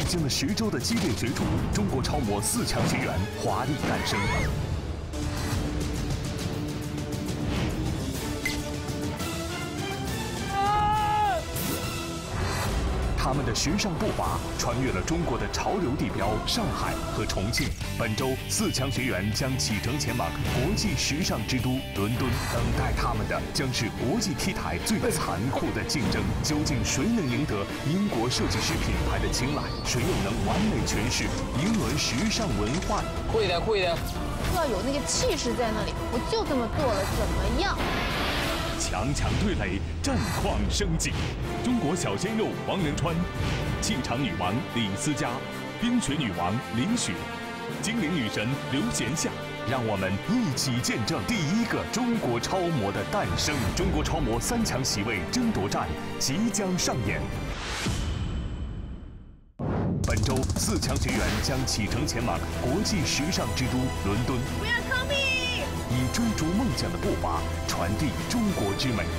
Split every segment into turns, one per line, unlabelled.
经了10周的激烈角逐，中国超模4强学员华丽诞生。他们的时尚步伐穿越了中国的潮流地标上海和重庆。本周4强学员将启程前往国际时尚之都伦敦，等待他们的将是国际 T 台最残酷的竞争。究竟谁能赢得英国设计师品牌的青睐？谁又能完美诠释英伦时尚文化？
酷一点，酷一点！
要有那个气势在那里，我就这么做了，怎么样？
强强对垒，战况升级。中国小鲜肉王仁川，气场女王李思佳，冰雪女王林雪，精灵女神刘贤夏。让我们一起见证第1个中国超模的诞生。中国超模3强席位争夺战即将上演。本周4强学员将启程前往国际时尚之都伦敦。 以追逐梦想的步伐传递中国之美。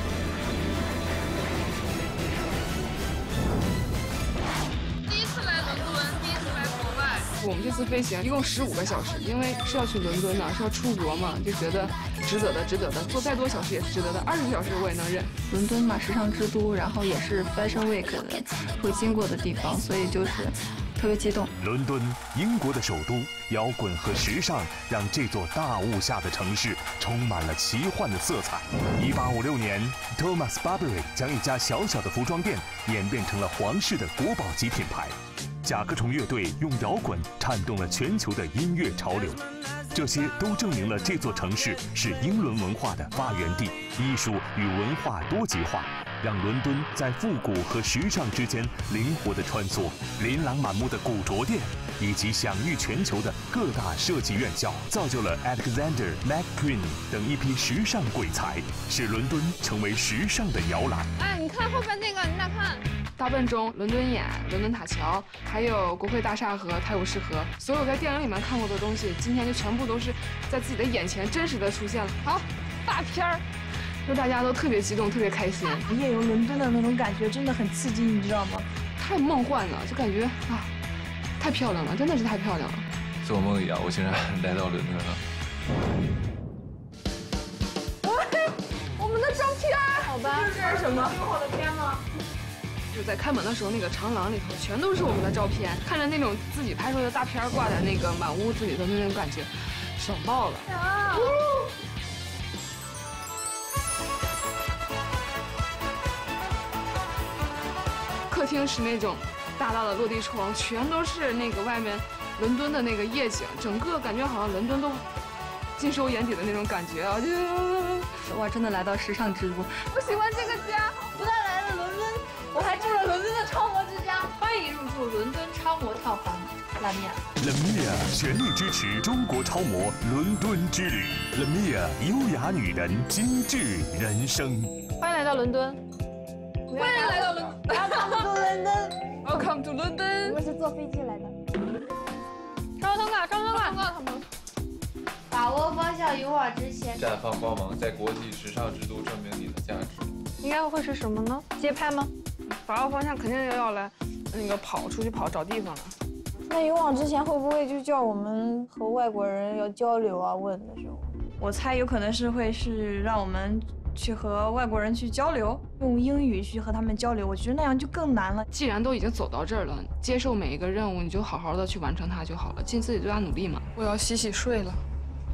第一次来伦敦，第一次来国外。
我们这次飞行一共15个小时，因为是要去伦敦的，是要出国嘛，就觉得值得的，值得的。做再多小时也是值得的，20个小时我也能忍。
伦敦嘛，时尚之都，然后也是 Fashion Week 的会经过的地方，所以就是。 特别激动。
伦敦，英国的首都，摇滚和时尚让这座大雾下的城市充满了奇幻的色彩。1856年 ，Thomas Burberry 将一家小小的服装店演变成了皇室的国宝级品牌。甲壳虫乐队用摇滚颤动了全球的音乐潮流。这些都证明了这座城市是英伦文化的发源地，艺术与文化多极化。 让伦敦在复古和时尚之间灵活地穿梭，琳琅满目的古着店以及享誉全球的各大设计院校，造就了 Alexander McQueen 等一批时尚鬼才，使伦敦成为时尚的摇篮。
哎，你看后边那个，你俩看，
大笨钟、伦敦眼、伦敦塔桥，还有国会大厦和泰晤士河，所有在电影里面看过的东西，今天就全部都是在自己的眼前真实的出现了。好，大片儿。 就大家都特别激动，特别开心。
夜游伦敦的那种感觉真的很刺激，你知道吗？
太梦幻了，就感觉啊，太漂亮了，真的是太漂亮了。
做梦一样，我竟然来到伦敦了。
我们的照片，
好吧，
这是什么？
有我的片吗？
就在开门的时候，那个长廊里头全都是我们的照片，看着那种自己拍出来的大片挂在那个满屋子里的那种感觉，爽爆了。
啊
客厅是那种大大的落地窗，全都是那个外面伦敦的那个夜景，整个感觉好像伦敦都尽收眼底的那种感觉啊！就
哇，真的来到时尚之都。
我喜欢这个家，不但来了伦敦，我还住了伦敦的超模之家。
欢迎入住伦敦超模套房，拉面。
Lamia 全力支持中国超模伦敦之旅。Lamia 优雅女人，精致人生。
欢迎来到伦敦。
欢迎来到伦敦
Welcome to London。
Welcome to London。
我们是坐飞机来的。
上通告，上通告，
他们
把握方向，勇往直前。
绽放光芒，在国际时尚之都证明你的价值。
应该会是什么呢？街拍吗？
把握方向肯定要来那个出去跑找地方了。
那勇往直前会不会就叫我们和外国人要交流啊？问的时候，
我猜有可能是让我们。 去和外国人去交流，用英语去和他们交流，我觉得那样就更难了。
既然都已经走到这儿了，接受每一个任务，你就好好的去完成它就好了，尽自己最大努力嘛。我要洗洗睡了。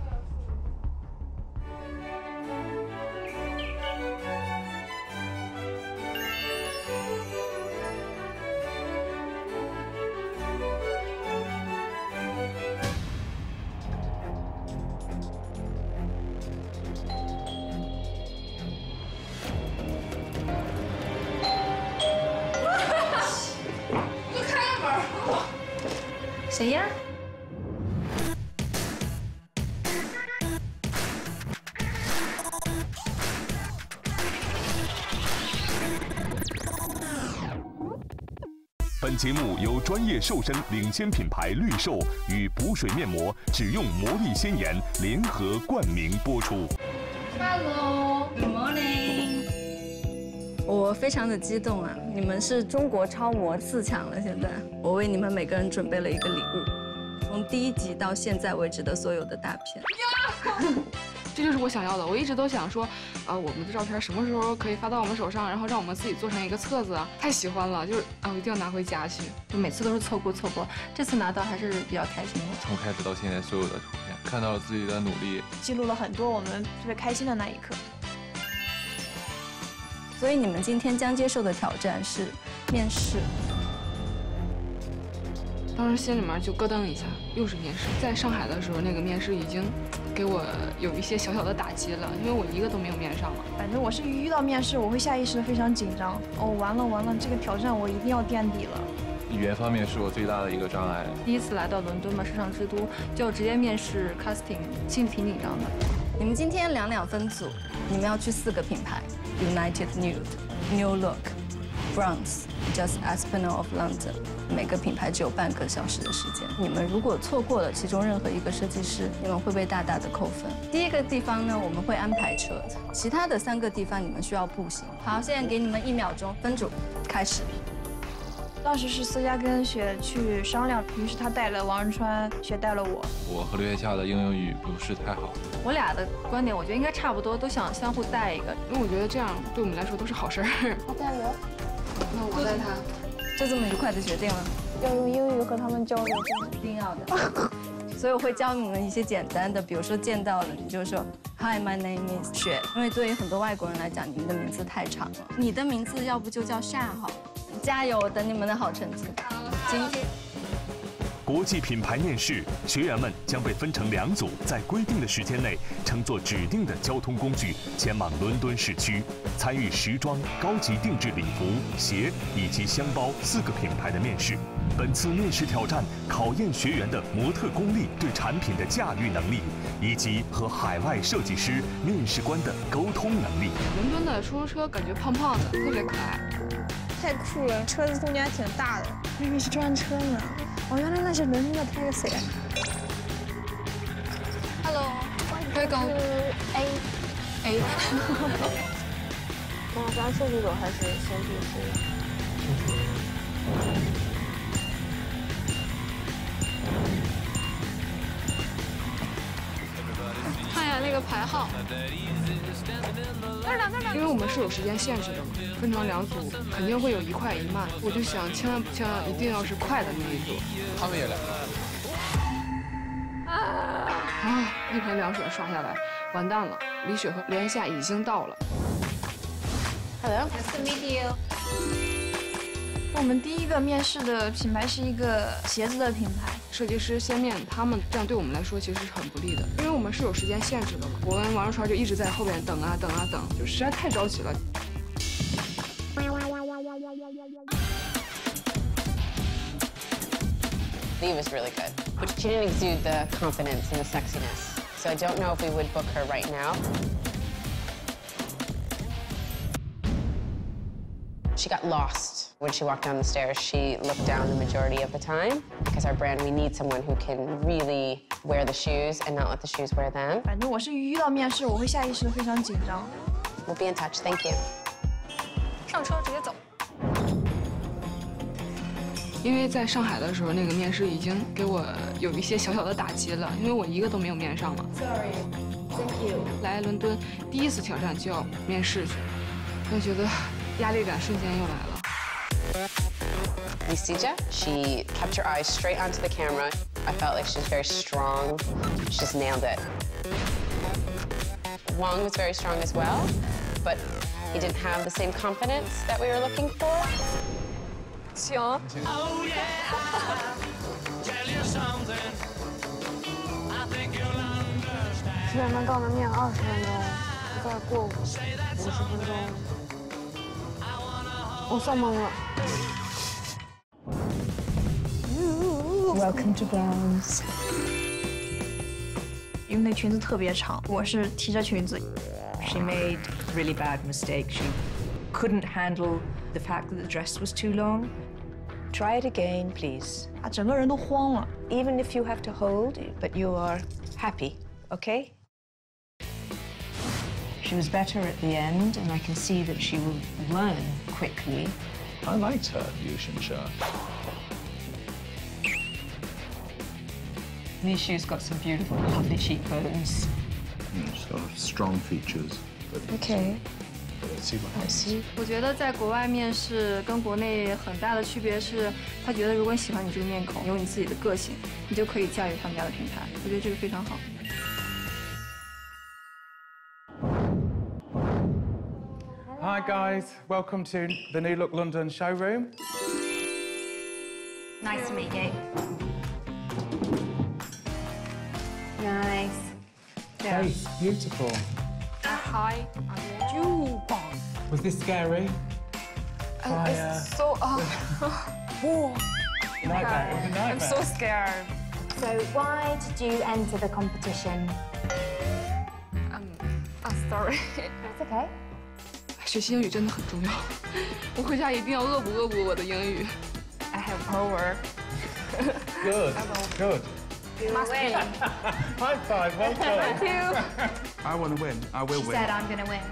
谁呀？
本节目由专业瘦身领先品牌绿瘦与补水面膜只用魔力鲜颜联合冠名播出。
Hello，Good morning。
我非常的激动啊， 你们是中国超模4强了，现在我为你们每个人准备了一个礼物，从第1集到现在为止的所有的大片。
这就是我想要的。我一直都想说，我们的照片什么时候可以发到我们手上，然后让我们自己做成一个册子啊！太喜欢了，就是我一定要拿回家去。
就每次都是错过，这次拿到还是比较开心的。
从开始到现在所有的图片，看到了自己的努力，
记录了很多我们特别开心的那一刻。
所以你们今天将接受的挑战是面试。
当时心里面就咯噔一下，又是面试。在上海的时候，那个面试已经给我有一些小小的打击了，因为我一个都没有面上嘛。
反正我是遇到面试，我会下意识的非常紧张。完了，这个挑战我一定要垫底了。
语言方面是我最大的一个障碍。
第一次来到伦敦嘛，时尚之都，就直接面试 casting， 心里挺紧张的。你们今天2分组，你们要去4个品牌 ：United Nude、New Look、Bronze、Just Aspinall of London。每个品牌只有半个小时的时间，你们如果错过了其中任何一个设计师，你们会被大大的扣分。第1个地方呢，我们会安排车，其他的3个地方你们需要步行。好，现在给你们1秒钟，分组开始。
当时是思佳跟雪去商量，于是他带了王仁川，雪带了我。
我和刘烨夏的英语不是太好。
我俩的观点，我觉得应该差不多，都想相互带一个，
因为我觉得这样对我们来说都是好事儿。
他带我，
那我带他。
就这么愉快的决定了，
要用英语和他们交流，
一定要的。所以我会教你们一些简单的，比如说见到了你就说 Hi, my name is 雪，因为对于很多外国人来讲，你们的名字太长了。你的名字要不就叫夏好，加油，等你们的好成绩。今天。
国际品牌面试，学员们将被分成2组，在规定的时间内乘坐指定的交通工具前往伦敦市区，参与时装、高级定制礼服、鞋以及箱包4个品牌的面试。本次面试挑战考验学员的模特功力、对产品的驾驭能力，以及和海外设计师、面试官的沟通能力。
伦敦的出租车感觉胖胖的，特别可爱，
太酷了，车子空间还挺大的。我以为是专车呢。原来那是伦敦的 taxi。
Hello， 可以讲 A。
咱设计组还是先去试？
看一下那个排号。
因为我们是有时间限制的嘛，分成2组，肯定会有一快一慢。我就想，千万一定要是快的那一组。
他们也来了。
一盆凉水刷下来，完蛋了！李雪和连夏已经到了。
Hello, nice to meet you.
我们第1个面试的品牌是一个鞋子的品牌，
设计师先面他们，这样对我们来说其实是很不利的，因为我们是有时间限制的嘛。我跟王仁川就一直在后边等啊等啊等，就实在太着急了。
Lee was really good, but she didn't exude the confidence and the sexiness. So I don't know if we would book her right now. She got lost. When she walked down the stairs, she looked down the majority of the time. Because our brand, we need someone who can really wear the shoes and not let the shoes wear them.
反正我是遇到面试，我会下意识的非常紧张。
We'll be in touch. Thank you.
上车直接走。
因为在上海的时候，那个面试已经给我有一些小小的打击了，因为我一个都没有面上嘛。
Sorry, thank you.
来伦敦第1次挑战就要面试去，我觉得压力感瞬间又来了。
Lisija, she kept her eyes straight onto the camera. I felt like she was very strong. She just nailed it. Wang was very strong as well, but he didn't have the same confidence that we were looking for.
行。
10点半到那面20分钟，再过50分钟，我算懵了。
Welcome to Bronze。
因为那裙子特别长，我是提着裙子。
She made a really bad mistake. She couldn't handle the fact that the dress was too long. Try it again, please.
整个人都慌了。
Even if you have to hold, but you are happy, okay? She was better at the end, and I can see that she will learn quickly.
I liked her, Liu Xinxia.
These shoes got some beautiful, lovely cheekbones.
Sort of strong features.
Okay.
Let's see what happens.
我觉得在国外面试跟国内很大的区别是，他觉得如果你喜欢你这个面孔，有你自己的个性，你就可以驾驭他们家的品牌。我觉得这个非常好。
Hi guys, welcome to the New Look London showroom.
Nice to meet you.
Nice.
Face, beautiful.
Hi.
Was this scary? Fire.
It's so. Whoa.
Nightmare. It was a nightmare.
I'm so scared.
So why did you enter the competition?
Sorry.
It's okay.
学习英语真的很重要，我回家一定要恶补我的英语。I have power.
Good. Good.
You will win.
High five. Well done.
Thank you.
I want to win. I will
She
win.
said I'm going to win.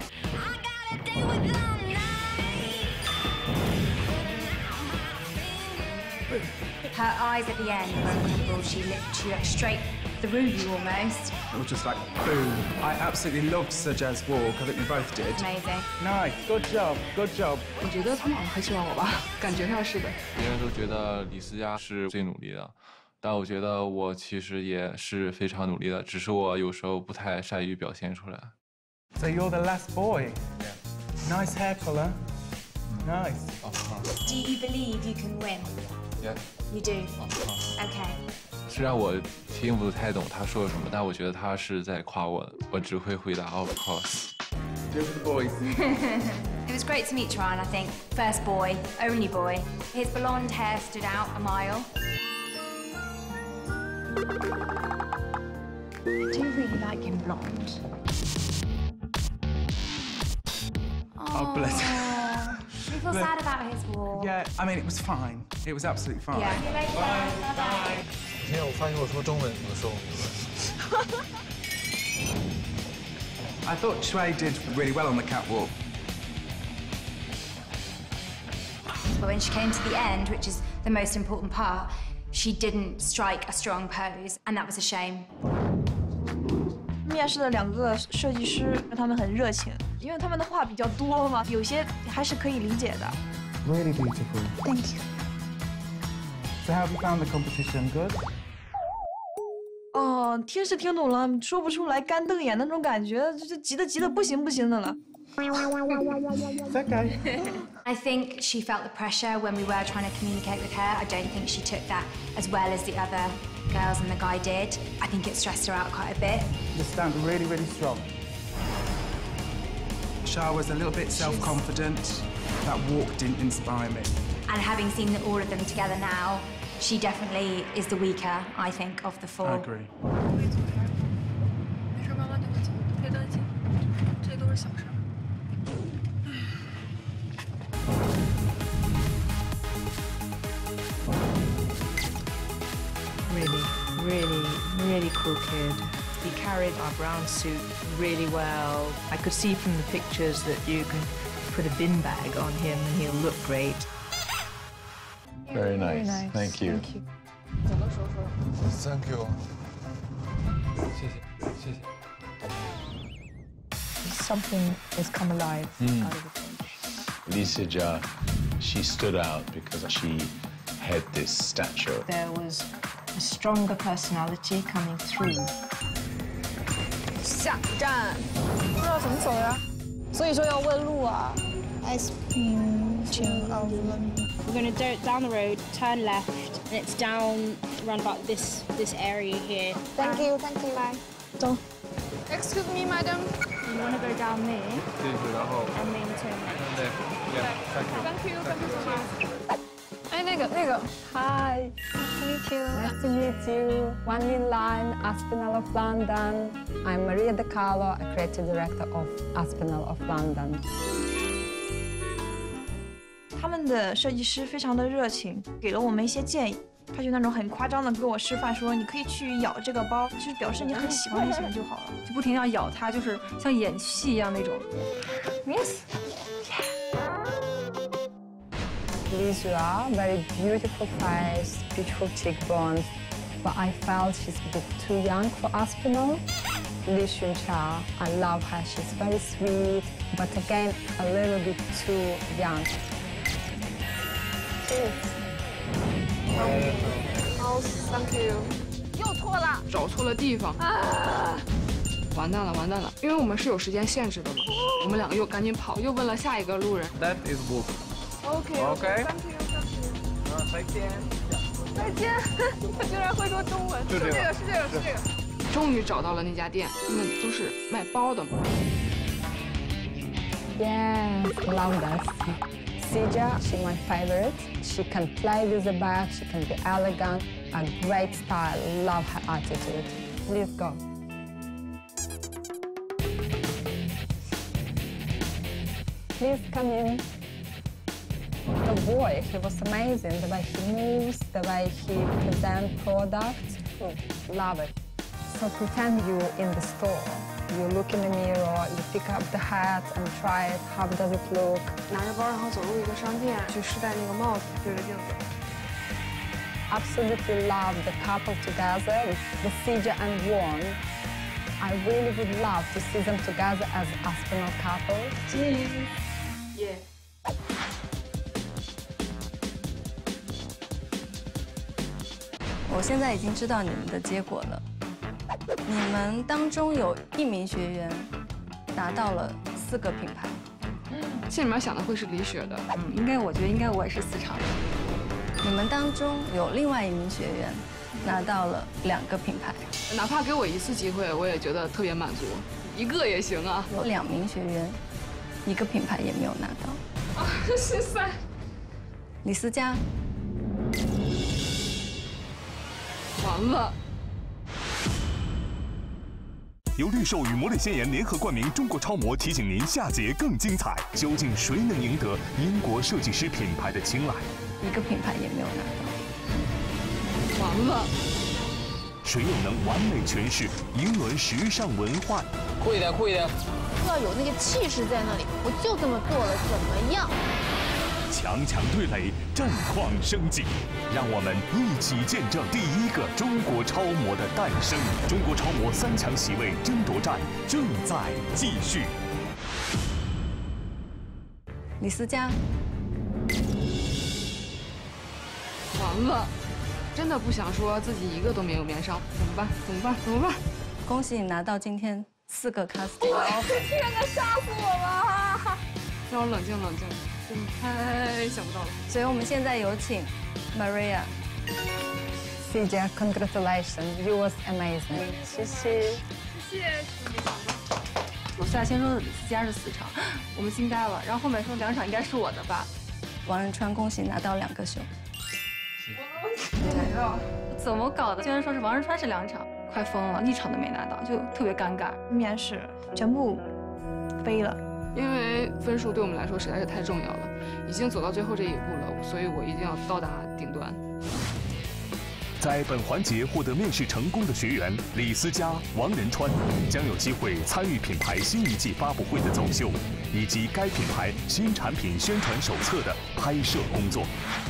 Her eyes at the end were incredible. She looked straight through you almost.
It was just like boom. I absolutely loved Sir Jazz walk. I think we both did.
Amazing.
Nice. Good job. Good job.
我觉得他们好像很喜欢我吧，感觉上是的。
别人都觉得李思佳是最努力的，但我觉得我其实也是非常努力的，只是我有时候不太善于表现出来。
So you're the last boy. Yeah. Nice hair colour. Nice.
Do you believe you can win?
Yeah.
You do? Okay.
虽然我听不太懂他说了什么，但我觉得他是在夸我，我只会回答 Of course.
Just the boys.
It was great to meet Ryan, I think. First boy, only boy. His blonde hair stood out a mile.
I do really like him blonde.
Oh, bless him.
You feel sad about his walk?
Yeah, I mean, it was fine. It was absolutely fine.
Yeah. See you later. Bye-bye.
今天我发现我说中文怎么说？
I thought Shui did really well on the catwalk.
But when she came to the end, which is the most important part, she didn't strike a strong pose, and that was a shame.
面试的2个设计师，他们很热情，因为他们的话比较多嘛，有些还是可以理解的。
Really beautiful.
Thank you.
So how have you found the competition? Good?
哦，听是听懂了，说不出来，干瞪眼那种感觉，就急得不行的了。
It's okay.
I think she felt the pressure when we were trying to communicate with her. I don't think she took that as well as the other girls and the guy did. I think it stressed her out quite a bit.
You stand really, really strong. Shah was a little bit self-confident. That walk didn't inspire me.
And having seen all of them together now, she definitely is the weaker, I think, of the 4.
I agree.
没事，慢慢就会走，别担心，这些都是小事。
Really cool kid. He carried our brown suit really well. I could see from the pictures that you can put a bin bag on him and he'll look great.
Very nice. Thank you.
Thank you. 谢谢。
Something has come alive out of the page.
Li Sijia, she stood out because she had this stature.
There was a stronger personality coming through.
下一站，不知道怎么走呀，所以说要问路啊。Aspinall of London.
We're going to go down the road, turn left, and it's down around about this area here.
Thank you. Bye. 走。
Excuse me, madam.
You want to go down there
对，然后
and then turn left.
Thank you.
Thank you so much.
哎，那个
Hi. Nice to meet you. One in line, Aspinall of London. I'm Maria De Carlo, a creative director of Aspinall of London.
他们的设计师非常的热情，给了我们一些建议。他就那种很夸张的给我示范说，你可以去咬这个包，就是表示你很喜欢就行就好了，就不停地要咬它，就是像演戏一样那种。Yes.
visual, very beautiful face, beautiful cheekbones, but I felt she's a bit too young for Aspinall. Li Xuncha, I love her, she's very sweet, but again, a little bit too young.
Oh, thank you。
又错了，
找错了地方啊！完蛋了，完蛋了！因为我们是有时间限制的嘛，我们两个又赶紧跑，又问了下一个路人。
That is book.
OK，thank you，
再见。
再见！他居然会说中文，
就这个，
是这个。终于找到了那家店，他们都是卖包的嘛。
Yes, love that. Sija, she's my favorite. She can play with the bag, she can be elegant, a great style, love her attitude. Please go. Please come in. The boy, he was amazing, the way he moves, the way he presents products. Love it. So pretend you're in the store. You look in the mirror, you pick up the hat and try it. How does it look?
拿着包，然后走入一个商店，去试戴那个帽子，对着镜子。
Absolutely love the couple together, the Sija and Won. I really would love to see them together as Aspinall couple.
Cheers. Yeah.
我现在已经知道你们的结果了。你们当中有1名学员拿到了4个品牌，
心里面想的会是李雪的，
我觉得应该我也是4场。你们当中有另外1名学员拿到了2个品牌，
哪怕给我1次机会，我也觉得特别满足，1个也行啊。
有2名学员1个品牌也没有拿到。
啊，13。
李思佳。
完了！
由绿兽与魔力鲜颜联合冠名，中国超模提醒您下节更精彩。究竟谁能赢得英国设计师品牌的青睐
？1个品牌也没有拿
到。完了！
谁又能完美诠释英伦时尚文化？
酷一点，酷一点！
要有那个气势在那里，我就这么做了，怎么样？
强强对垒，战况升级，让我们一起见证第1个中国超模的诞生。中国超模3强席位争夺战正在继续。
李思佳，
完了，真的不想说自己1个都没有面上，怎么办？怎么办？怎么办？
恭喜你拿到今天4个 casting。
天哪，吓死我了！让我冷静冷静。 真太想不到了，
所以我们现在有请 Maria。
Sija, congratulations, you was amazing. 谢谢。
谢谢。
我现在先说的李思佳是4场，我们惊呆了。然后后面说2场应该是我的吧。王仁川，恭喜拿到2个秀。怎么搞的？竟然说是王仁川是2场，快疯了，1场都没拿到，就特别尴尬。
面试全部飞了。
因为分数对我们来说实在是太重要了，已经走到最后这一步了，所以我一定要到达顶端。
在本环节获得面试成功的学员李思佳、王仁川将有机会参与品牌新一季发布会的走秀，以及该品牌新产品宣传手册的拍摄工作。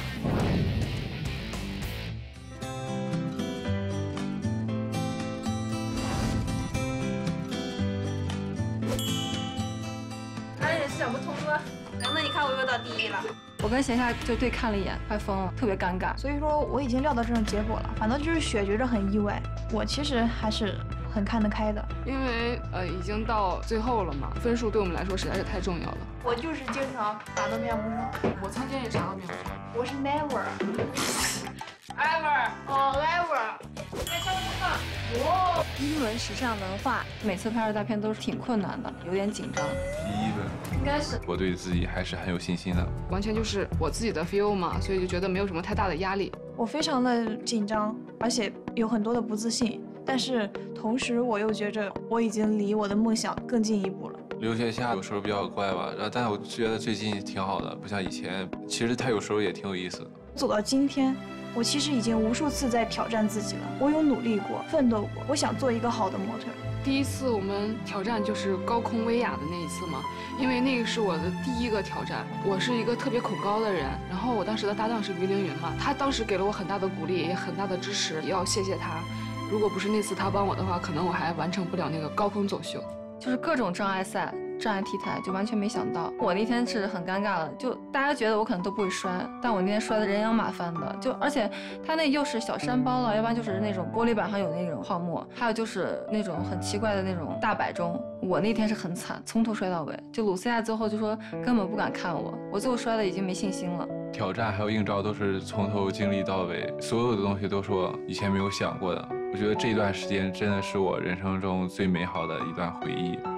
想不通了，那你看我又到第1了。
我跟闲夏就对看了一眼，快疯了，特别尴尬。
所以说我已经料到这种结果了，反倒就是雪觉着很意外。我其实还是很看得开的，
因为已经到最后了嘛，分数对我们来说实在是太重要了。
我就是经常撒到面糊上，
我曾经也撒到面糊上，
我是 never。Ever， 哦 ，ever， 来交通了。哇，
英伦时尚文化，每次拍摄大片都是挺困难的，有点紧张。
第1个，
应该是。
我对自己还是很有信心的，
完全就是我自己的 feel 嘛，所以就觉得没有什么太大的压力。
我非常的紧张，而且有很多的不自信，但是同时我又觉着我已经离我的梦想更进一步了。
刘雪夏有时候比较乖吧，但是我觉得最近挺好的，不像以前。其实她有时候也挺有意思的。
走到今天。 我其实已经无数次在挑战自己了，我有努力过，奋斗过，我想做一个好的模特，
第一次我们挑战就是高空威亚的那一次嘛，因为那个是我的第一个挑战。我是一个特别恐高的人，然后我当时的搭档是于凌云嘛，他当时给了我很大的鼓励，也很大的支持，也要谢谢他。如果不是那次他帮我的话，可能我还完成不了那个高空走秀。
就是各种障碍赛、障碍 T 台，就完全没想到。我那天是很尴尬的，就大家觉得我可能都不会摔，但我那天摔得人仰马翻的。就而且它那又是小山包了，要不然就是那种玻璃板上有那种泡沫，还有就是那种很奇怪的那种大摆钟。我那天是很惨，从头摔到尾。就鲁西亚最后就说根本不敢看我，我最后摔得已经没信心了。
挑战还有应招都是从头经历到尾，所有的东西都是我以前没有想过的。我觉得这段时间真的是我人生中最美好的一段回忆。